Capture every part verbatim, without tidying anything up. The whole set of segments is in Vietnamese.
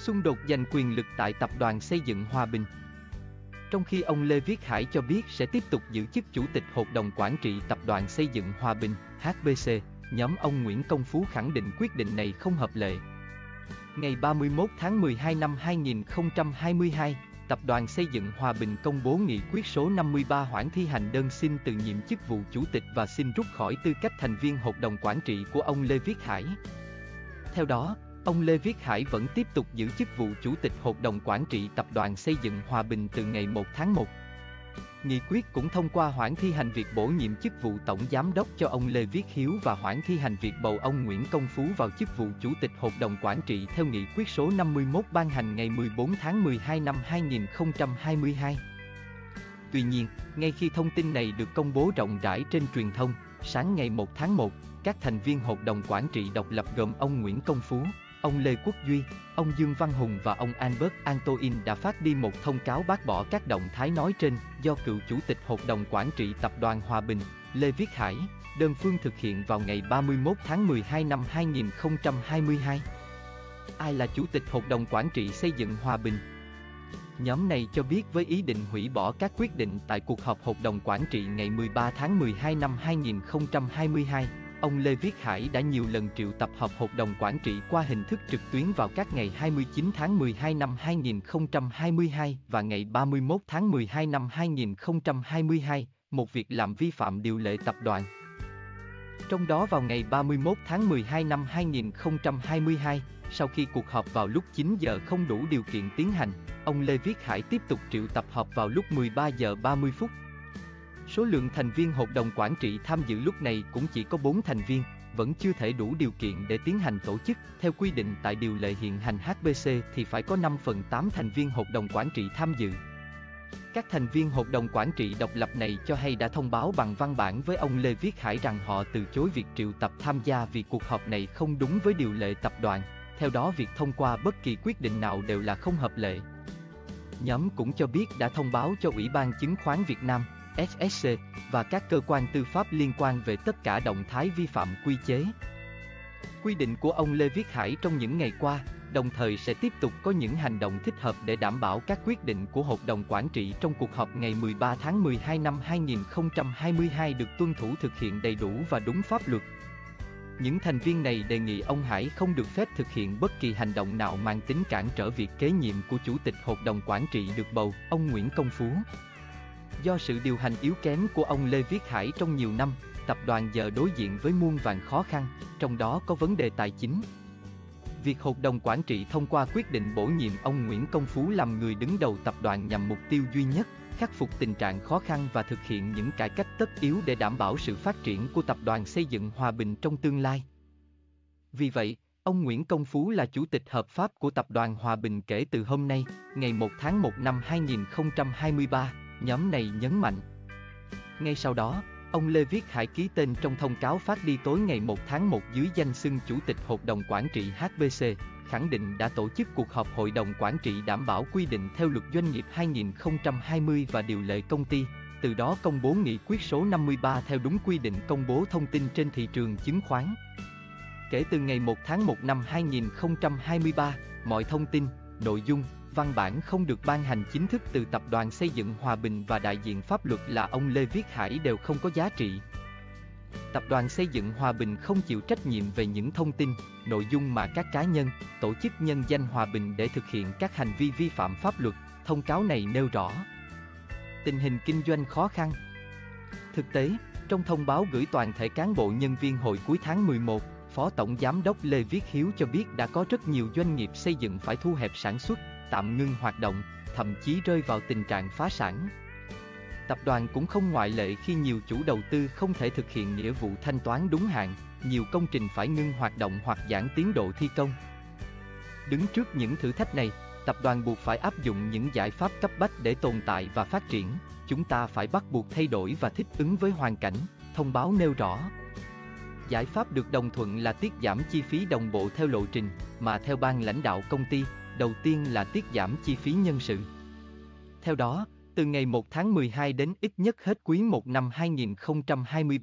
Xung đột giành quyền lực tại Tập đoàn Xây dựng Hòa Bình. Trong khi ông Lê Viết Hải cho biết sẽ tiếp tục giữ chức Chủ tịch Hội đồng Quản trị Tập đoàn Xây dựng Hòa Bình, hát bê xê, nhóm ông Nguyễn Công Phú khẳng định quyết định này không hợp lệ. Ngày ba mươi mốt tháng mười hai năm hai nghìn không trăm hai mươi hai, Tập đoàn Xây dựng Hòa Bình công bố nghị quyết số năm mươi ba hoãn thi hành đơn xin từ nhiệm chức vụ Chủ tịch và xin rút khỏi tư cách thành viên Hội đồng Quản trị của ông Lê Viết Hải. Theo đó, ông Lê Viết Hải vẫn tiếp tục giữ chức vụ Chủ tịch Hội đồng Quản trị Tập đoàn Xây dựng Hòa Bình từ ngày một tháng một. Nghị quyết cũng thông qua hoãn thi hành việc bổ nhiệm chức vụ Tổng Giám đốc cho ông Lê Viết Hiếu và hoãn thi hành việc bầu ông Nguyễn Công Phú vào chức vụ Chủ tịch Hội đồng Quản trị theo nghị quyết số năm mươi mốt ban hành ngày mười bốn tháng mười hai năm hai nghìn không trăm hai mươi hai. Tuy nhiên, ngay khi thông tin này được công bố rộng rãi trên truyền thông, sáng ngày một tháng một, các thành viên Hội đồng Quản trị độc lập gồm ông Nguyễn Công Phú, ông Lê Quốc Duy, ông Dương Văn Hùng và ông Albert Antoine đã phát đi một thông cáo bác bỏ các động thái nói trên do cựu Chủ tịch Hội đồng Quản trị Tập đoàn Hòa Bình, Lê Viết Hải, đơn phương thực hiện vào ngày ba mươi mốt tháng mười hai năm hai nghìn không trăm hai mươi hai. Ai là Chủ tịch Hội đồng Quản trị Xây dựng Hòa Bình? Nhóm này cho biết với ý định hủy bỏ các quyết định tại cuộc họp Hội đồng Quản trị ngày mười ba tháng mười hai năm hai nghìn không trăm hai mươi hai. Ông Lê Viết Hải đã nhiều lần triệu tập họp Hội đồng Quản trị qua hình thức trực tuyến vào các ngày hai mươi chín tháng mười hai năm hai nghìn không trăm hai mươi hai và ngày ba mươi mốt tháng mười hai năm hai nghìn không trăm hai mươi hai, một việc làm vi phạm điều lệ tập đoàn. Trong đó vào ngày ba mươi mốt tháng mười hai năm hai nghìn không trăm hai mươi hai, sau khi cuộc họp vào lúc chín giờ không đủ điều kiện tiến hành, ông Lê Viết Hải tiếp tục triệu tập họp vào lúc mười ba giờ ba mươi phút. Số lượng thành viên Hội đồng Quản trị tham dự lúc này cũng chỉ có bốn thành viên, vẫn chưa thể đủ điều kiện để tiến hành tổ chức. Theo quy định tại điều lệ hiện hành hát bê xê thì phải có năm phần tám thành viên Hội đồng Quản trị tham dự. Các thành viên Hội đồng Quản trị độc lập này cho hay đã thông báo bằng văn bản với ông Lê Viết Hải rằng họ từ chối việc triệu tập tham gia vì cuộc họp này không đúng với điều lệ tập đoàn. Theo đó, việc thông qua bất kỳ quyết định nào đều là không hợp lệ. Nhóm cũng cho biết đã thông báo cho Ủy ban Chứng khoán Việt Nam ét ét xê và các cơ quan tư pháp liên quan về tất cả động thái vi phạm quy chế. Quy định của ông Lê Viết Hải trong những ngày qua, đồng thời sẽ tiếp tục có những hành động thích hợp để đảm bảo các quyết định của Hội đồng Quản trị trong cuộc họp ngày mười ba tháng mười hai năm hai nghìn không trăm hai mươi hai được tuân thủ thực hiện đầy đủ và đúng pháp luật. Những thành viên này đề nghị ông Hải không được phép thực hiện bất kỳ hành động nào mang tính cản trở việc kế nhiệm của Chủ tịch Hội đồng Quản trị được bầu, ông Nguyễn Công Phú. Do sự điều hành yếu kém của ông Lê Viết Hải trong nhiều năm, tập đoàn giờ đối diện với muôn vàn khó khăn, trong đó có vấn đề tài chính. Việc Hội đồng Quản trị thông qua quyết định bổ nhiệm ông Nguyễn Công Phú làm người đứng đầu tập đoàn nhằm mục tiêu duy nhất, khắc phục tình trạng khó khăn và thực hiện những cải cách tất yếu để đảm bảo sự phát triển của Tập đoàn Xây dựng Hòa Bình trong tương lai. Vì vậy, ông Nguyễn Công Phú là chủ tịch hợp pháp của Tập đoàn Hòa Bình kể từ hôm nay, ngày một tháng một năm hai nghìn không trăm hai mươi ba, nhóm này nhấn mạnh. Ngay sau đó, ông Lê Viết Hải ký tên trong thông cáo phát đi tối ngày một tháng một dưới danh xưng Chủ tịch Hội đồng Quản trị hát bê xê, khẳng định đã tổ chức cuộc họp Hội đồng Quản trị đảm bảo quy định theo Luật Doanh nghiệp hai nghìn không trăm hai mươi và điều lệ công ty, từ đó công bố nghị quyết số năm mươi ba theo đúng quy định công bố thông tin trên thị trường chứng khoán. Kể từ ngày một tháng một năm hai nghìn không trăm hai mươi ba, mọi thông tin, nội dung, văn bản không được ban hành chính thức từ Tập đoàn Xây dựng Hòa Bình và đại diện pháp luật là ông Lê Viết Hải đều không có giá trị. Tập đoàn Xây dựng Hòa Bình không chịu trách nhiệm về những thông tin, nội dung mà các cá nhân, tổ chức nhân danh Hòa Bình để thực hiện các hành vi vi phạm pháp luật. Thông cáo này nêu rõ tình hình kinh doanh khó khăn. Thực tế, trong thông báo gửi toàn thể cán bộ nhân viên hồi cuối tháng mười một, Phó Tổng Giám đốc Lê Viết Hiếu cho biết đã có rất nhiều doanh nghiệp xây dựng phải thu hẹp sản xuất, tạm ngưng hoạt động, thậm chí rơi vào tình trạng phá sản. Tập đoàn cũng không ngoại lệ khi nhiều chủ đầu tư không thể thực hiện nghĩa vụ thanh toán đúng hạn, nhiều công trình phải ngưng hoạt động hoặc giãn tiến độ thi công. Đứng trước những thử thách này, tập đoàn buộc phải áp dụng những giải pháp cấp bách để tồn tại và phát triển. Chúng ta phải bắt buộc thay đổi và thích ứng với hoàn cảnh, thông báo nêu rõ. Giải pháp được đồng thuận là tiết giảm chi phí đồng bộ theo lộ trình, mà theo ban lãnh đạo công ty, đầu tiên là tiết giảm chi phí nhân sự. Theo đó, từ ngày một tháng mười hai đến ít nhất hết quý một năm hai nghìn không trăm hai mươi ba,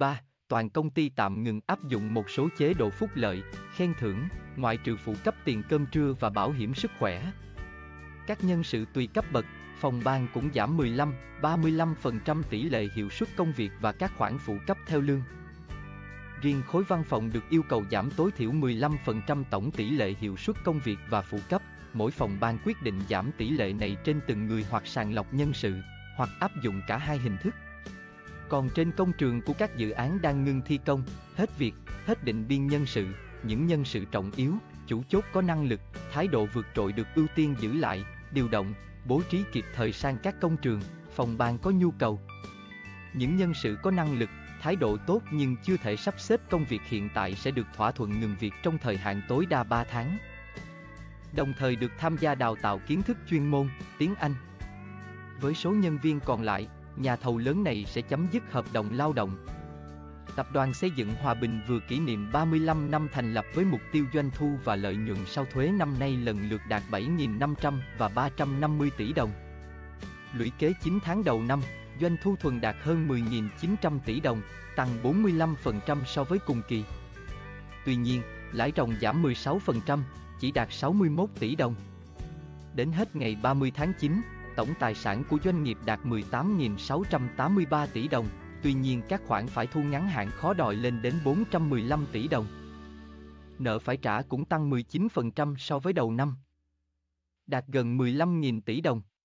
toàn công ty tạm ngừng áp dụng một số chế độ phúc lợi, khen thưởng, ngoại trừ phụ cấp tiền cơm trưa và bảo hiểm sức khỏe. Các nhân sự tùy cấp bậc, phòng ban cũng giảm mười lăm đến ba mươi lăm phần trăm tỷ lệ hiệu suất công việc và các khoản phụ cấp theo lương. Riêng khối văn phòng được yêu cầu giảm tối thiểu mười lăm phần trăm tổng tỷ lệ hiệu suất công việc và phụ cấp, mỗi phòng ban quyết định giảm tỷ lệ này trên từng người hoặc sàng lọc nhân sự, hoặc áp dụng cả hai hình thức. Còn trên công trường của các dự án đang ngưng thi công, hết việc, hết định biên nhân sự, những nhân sự trọng yếu, chủ chốt có năng lực, thái độ vượt trội được ưu tiên giữ lại, điều động, bố trí kịp thời sang các công trường, phòng ban có nhu cầu. Những nhân sự có năng lực, thái độ tốt nhưng chưa thể sắp xếp công việc hiện tại sẽ được thỏa thuận ngừng việc trong thời hạn tối đa ba tháng. Đồng thời được tham gia đào tạo kiến thức chuyên môn, tiếng Anh. Với số nhân viên còn lại, nhà thầu lớn này sẽ chấm dứt hợp đồng lao động. Tập đoàn Xây dựng Hòa Bình vừa kỷ niệm ba mươi lăm năm thành lập với mục tiêu doanh thu và lợi nhuận sau thuế năm nay lần lượt đạt bảy nghìn năm trăm và ba trăm năm mươi tỷ đồng. Lũy kế chín tháng đầu năm, doanh thu thuần đạt hơn mười nghìn chín trăm tỷ đồng, tăng bốn mươi lăm phần trăm so với cùng kỳ. Tuy nhiên, lãi ròng giảm mười sáu phần trăm, chỉ đạt sáu mươi mốt tỷ đồng. Đến hết ngày ba mươi tháng chín, tổng tài sản của doanh nghiệp đạt mười tám nghìn sáu trăm tám mươi ba tỷ đồng, tuy nhiên các khoản phải thu ngắn hạn khó đòi lên đến bốn trăm mười lăm tỷ đồng. Nợ phải trả cũng tăng mười chín phần trăm so với đầu năm, đạt gần mười lăm nghìn tỷ đồng.